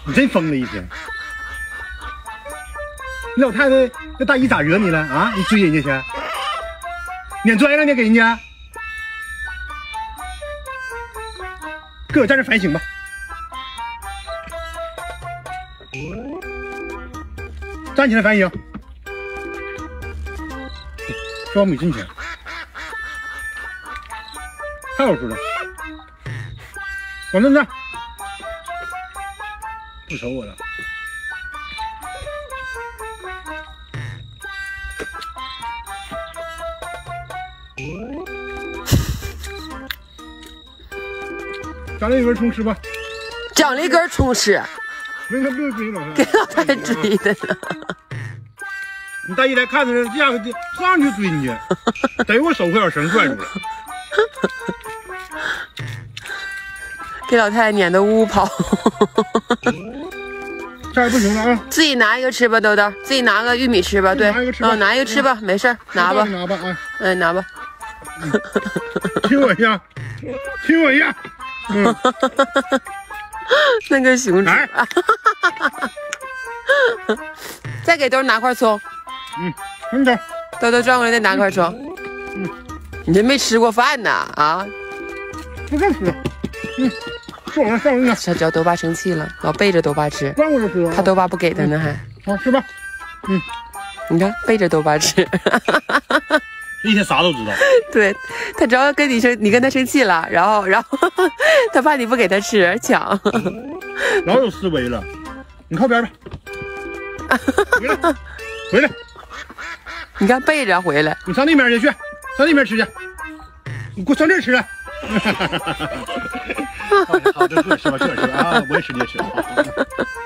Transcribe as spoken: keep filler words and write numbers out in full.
你真疯了一天！你老太太这大姨咋惹你了啊？你追人家去，撵拽了你给人家，搁我站这反省吧。站起来反省，说我母亲去，太好吃了。往那站，不瞅我了。长了一根葱吃吧， 长了一根葱吃， 没他不用追老太太， 给老太太追的呢。 你大姨来看着，这家伙上去追你去，逮我手快把绳拽住了， 给老太太撵得呜呜跑。 这还不行了啊！ 自己拿一个吃吧，豆豆，自己拿个玉米吃吧，对，嗯，拿一个吃吧，没事，拿吧， 拿吧啊， 嗯，拿吧。 亲我一下，亲我一下。嗯， 那个熊掌，再给豆拿块葱。 嗯，你走。 豆豆转过来再拿块葱。 嗯， 你这没吃过饭呢啊？ 不敢吃。嗯，上来上来。 小叫豆爸生气了，老背着豆爸吃， 转过来吃。 怕豆爸不给他呢还。 好吃吧？嗯， 你看背着豆爸吃。 一天啥都知道。对， 他只要跟你生，你跟他生气了，然后，然后他怕你不给他吃，抢。 老有思维了，你靠边吧。回来，回来。 你看背着回来， 你上那边去，去，上那边吃去。你给我上这儿吃来。好，好，这这吃吧，这吃吧啊！我也吃，你也吃。